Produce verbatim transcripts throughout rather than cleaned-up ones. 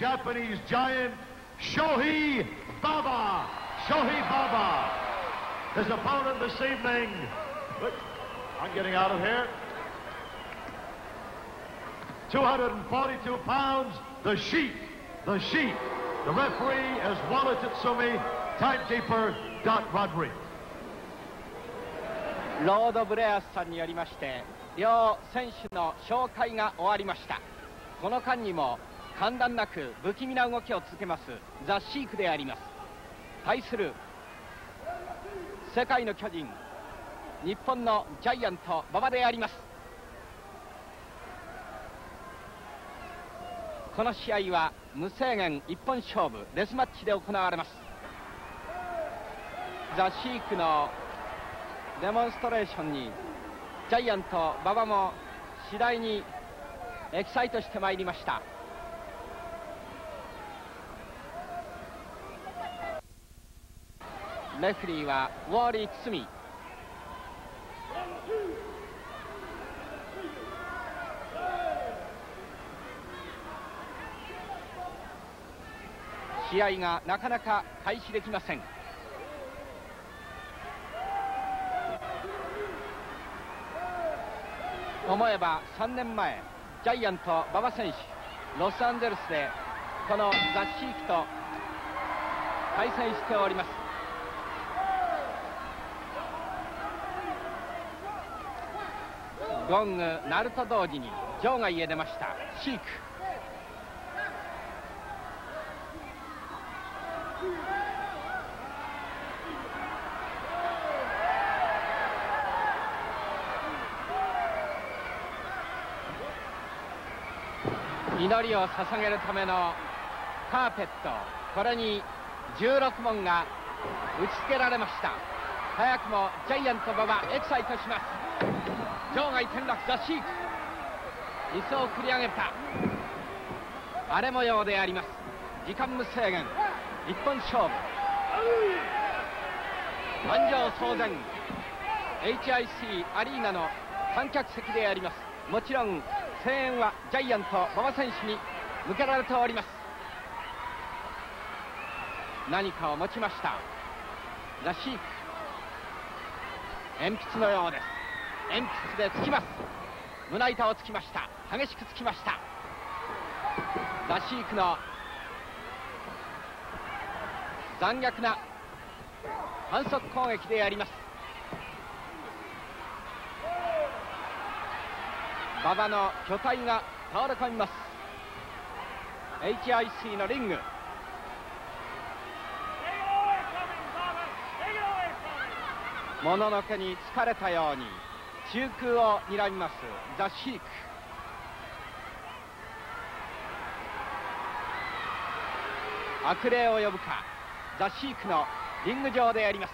Japanese giant Shohei Baba. Shohei Baba. His opponent this evening. Look, I'm getting out of here. two hundred forty-two pounds, the Sheik. The Sheik. The referee is Walla Tatsumi, timekeeper Dot Rodriguez. ロード・ブレアスさんによりまして両選手の紹介が終わりました。この間にも間断なく不気味な動きを続けますザ・シークであります。対する世界の巨人日本のジャイアント馬場であります。この試合は無制限一本勝負デスマッチで行われます。ザ・シークのデモンストレーションにジャイアント馬場も次第にエキサイトしてまいりました。レフリーはウォーリー堤。試合がなかなか開始できません。思えばさんねんまえジャイアント馬場選手ロサンゼルスでこのザ・シークと対戦しております。ゴング鳴ると同時に場外へ出ましたシーク。祈りを捧げるためのカーペット、これにじゅうろくもんが打ち付けられました。早くもジャイアント馬場エキサイトします。場外転落ザ・シーク。椅子を繰り上げた荒れ模様であります。時間無制限一本勝負満場騒然 エイチアイシー アリーナの観客席であります。もちろん声援はジャイアント馬場選手に向けられております。何かを持ちましたザ・シーク。鉛筆のようです。鉛筆で突きます。胸板を突きました。激しく突きました。ザ・シークの残虐な反則攻撃であります。馬場の巨体が倒れ込みます。 エイチアイシー のリング。もののけに疲れたように中空を睨みますザ・シーク。悪霊を呼ぶかザ・シークのリング上であります。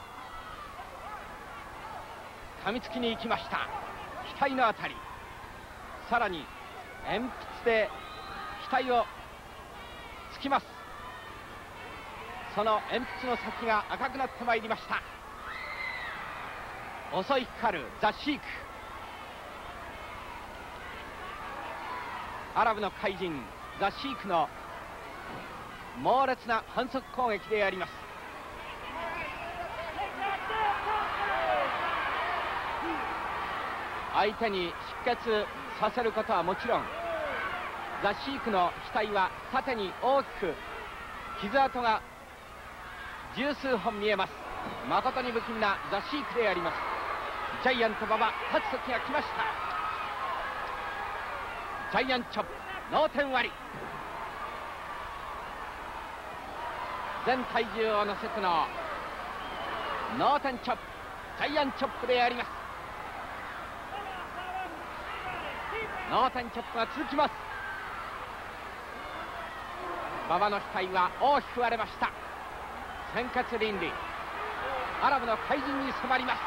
噛みつきに行きました。額のあたり、さらに鉛筆で額を突きます。その鉛筆の先が赤くなってまいりました。襲いかかるザ・シーク。アラブの怪人ザ・シークの猛烈な反則攻撃であります。相手に出血させることはもちろん、ザ・シークの額は縦に大きく傷跡が十数本見えます。誠に不気味なザ・シークであります。ジャイアント馬場、立つ時が来ました。ジャイアンチョップ脳天割り。全体重を乗せての脳天チョップ、ジャイアンチョップであります。脳天チョップが続きます。馬場の額は大きく割れました。鮮血淋漓、アラブの怪人に迫ります。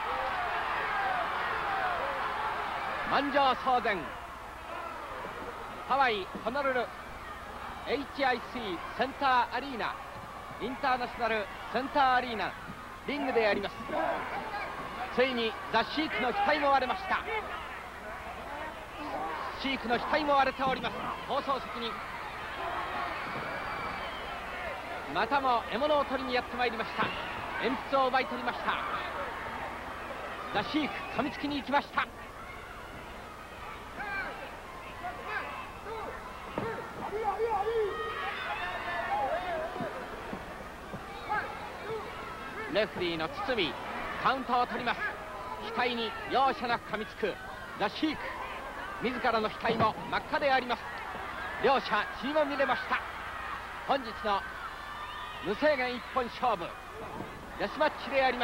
満場騒然、ハワイホノルル エイチアイシー センターアリーナ、インターナショナルセンターアリーナリングであります。ついにザ・シークの額も割れました。シークの額も割れております。放送席にまたも獲物を取りにやってまいりました。鉛筆を奪い取りました。ザ・シーク噛みつきに行きました。レフリーの堤カウンターを取ります。額に容赦なく噛みつくザ・シーク、自らの額も真っ赤であります。両者血も見れました。本日の無制限一本勝負デスマッチであります。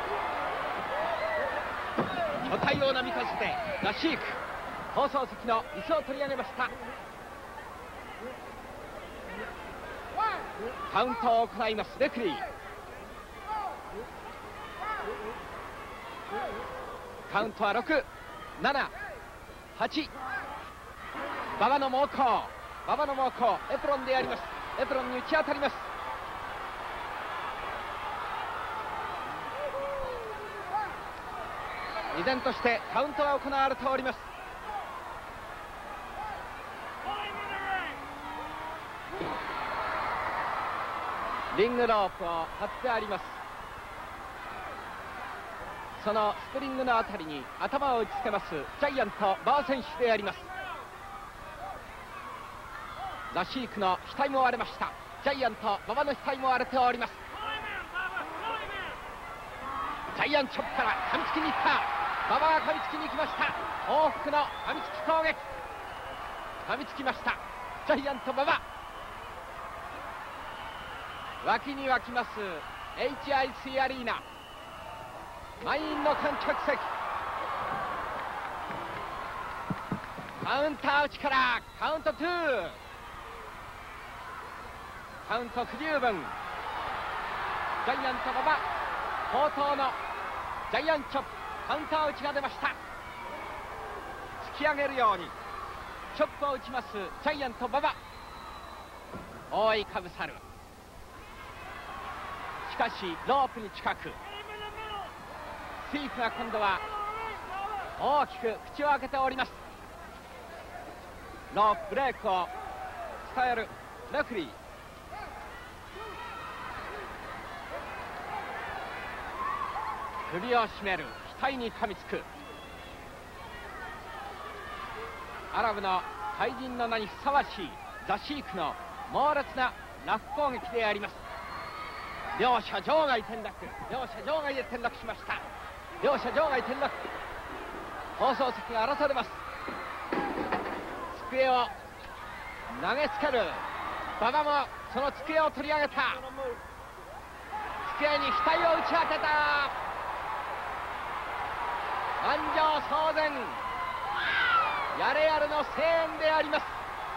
巨体をなびかせてザ・シーク、放送席の椅子を取り上げました。カウントを行いますレフリー。カウントはろく、なな、はち。馬場の猛攻、馬場の猛攻、エプロンでやります。エプロンに打ち当たります。依然としてカウントが行われております。リングロープを張ってあります。そのスプリングのあたりに頭を打ちつけますジャイアント馬場選手であります。ザ・シークの額も割れました。ジャイアント馬場の額も割れております。ジャイアンチョップから噛みつきに行った。馬場が噛みつきに行きました。往復の噛みつき攻撃、噛みつきましたジャイアント馬場。脇に沸きます エイチアイシー アリーナ、満員の観客席。カウンター打ちからカウントツー、カウント不十分。ジャイアント馬場、冒頭のジャイアンチョップカウンター打ちが出ました。突き上げるようにチョップを打ちますジャイアント馬場。覆いかぶさる。しかしロープに近く、スイープが今度は大きく口を開けております。ロープブレークを伝えるレフリー。首を絞める、額に噛みつく。アラブの怪人の名にふさわしいザ・シークの猛烈なラフ攻撃であります。両者場外転落、両者場外で転落しました。両者場外転落、放送席が荒らされます。机を投げつける馬場もその机を取り上げた。机に額を打ち当てた。満場騒然、やれやれの声援であります。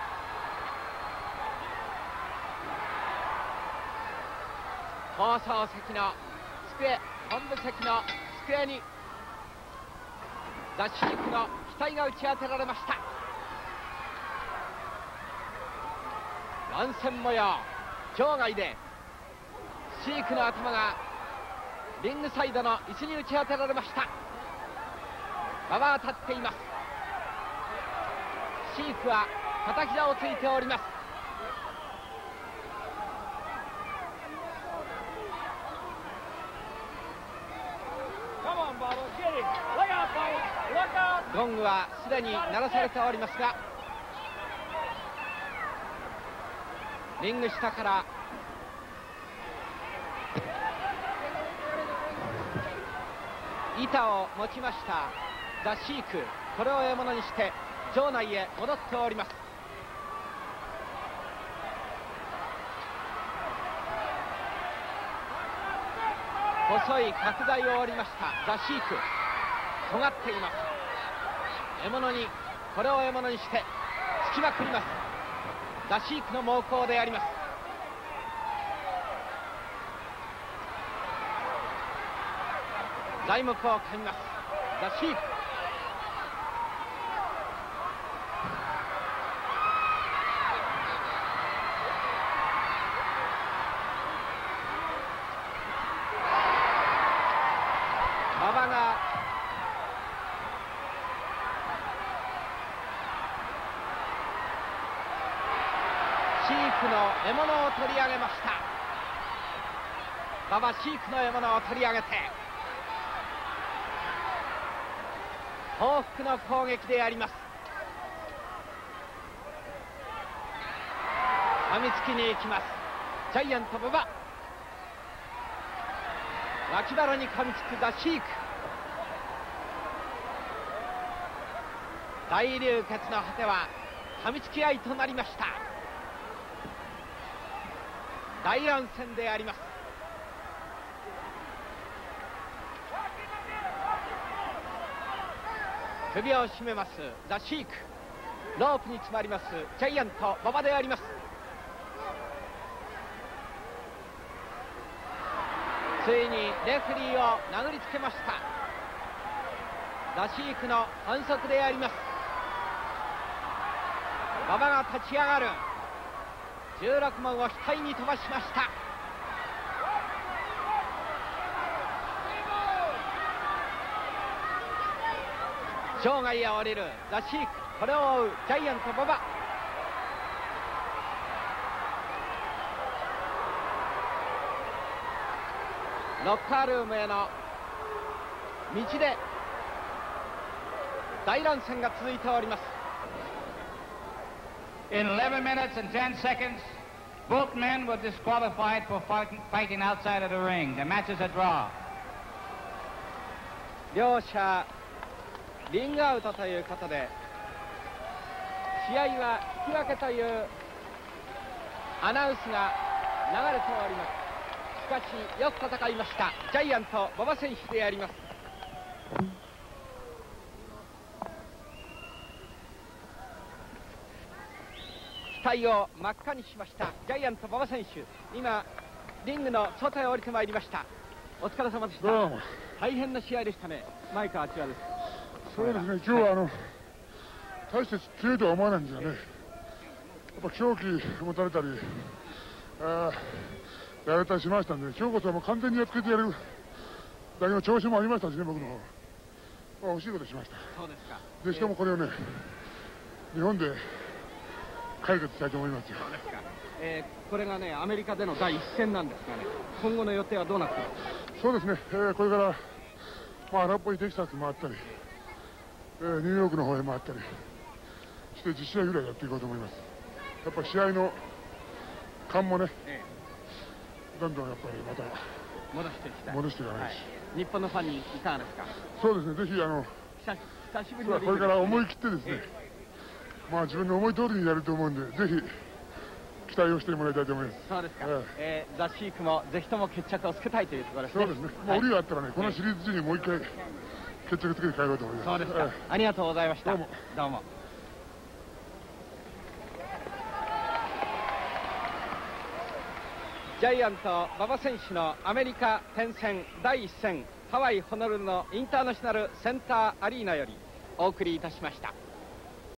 放送席の机、本部席の机にザ・シークの額が打ち当てられました。乱戦模様、場外でシークの頭がリングサイドの椅子に打ち当てられました。馬場は立っています。シークは片膝をついております。ゴングはすでに鳴らされておりますが、リング下から板を持ちましたザ・シーク、これを獲物にして場内へ戻っております。細い角材を折りましたザ・シーク、尖っています。獲物に、これを獲物にして突きまくります。ザ・シークの猛攻であります。材木を噛みますザ・シーク。馬場がシークの獲物を取り上げました。 馬場シークの獲物を取り上げて報復の攻撃であります。噛みつきに行きます。ジャイアント馬場、脇腹に噛みつくザ・シーク。大流血の果ては噛みつき合いとなりました。大乱戦であります。首を絞めますザ・シーク。ロープに詰まりますジャイアント馬場であります。ついにレフェリーを殴りつけました。ザ・シークの反則であります。馬場が立ち上がる。じゅうろく門を額に飛ばしました。場外へ降りるザ・シーク。これを追うジャイアント馬場。ロッカールームへの道で大乱戦が続いております。 In eleven minutes and ten seconds, both men were disqualified for fighting, fighting outside of the ring. The match is a draw. 両者リングアウトということで、試合は引き分けというアナウンスが流れております。しかしよく戦いましたジャイアント馬場選手であります。額を真っ赤にしましたジャイアント馬場選手。今リングの外へ降りてまいりました。お疲れ様でした。 どうも。 大変な試合でしたね。マイクはあちらです。 そうですね、今日はあの、大して強いとは思わないんですよね。やっぱ狂気持たれたりあやられたりしましたんで、今日こそはもう完全にやっつけてやるだけの調子もありましたしね、僕の方、まあ、惜しいことしました。 そうですか。 でしかもこれをね、日本で解決したいと思いますよ。 そうですか。えー、これがねアメリカでの第一戦なんですがね、今後の予定はどうなってますか。 そうですね、えー、これから、まあ、荒っぽいテキサス回ったり、えー、ニューヨークの方へ回ったりしてじゅっ試合ぐらいやっていこうと思います。やっぱ試合の勘もね、ええ、どんどんやっぱりまた戻していきたい。 戻していかないし、 はい、日本のファンにいかがですか。 そうですね、ぜひあの久しぶりのこれから思い切ってですね、ええ、まあ自分の思い通りにやると思うんで、ぜひ期待をしてもらいたいと思います。 そうですか。ええー、ザ・シークもぜひとも決着をつけたいというところですね。 そうですね。まあ、折があったらね、このシリーズ中にもう一回決着つけて帰ろうと思います。 そうですか。ありがとうございました。 どうも。 どうも。ジャイアント馬場選手のアメリカ転戦だいいっ戦、ハワイホノルルのインターナショナルセンターアリーナよりお送りいたしました。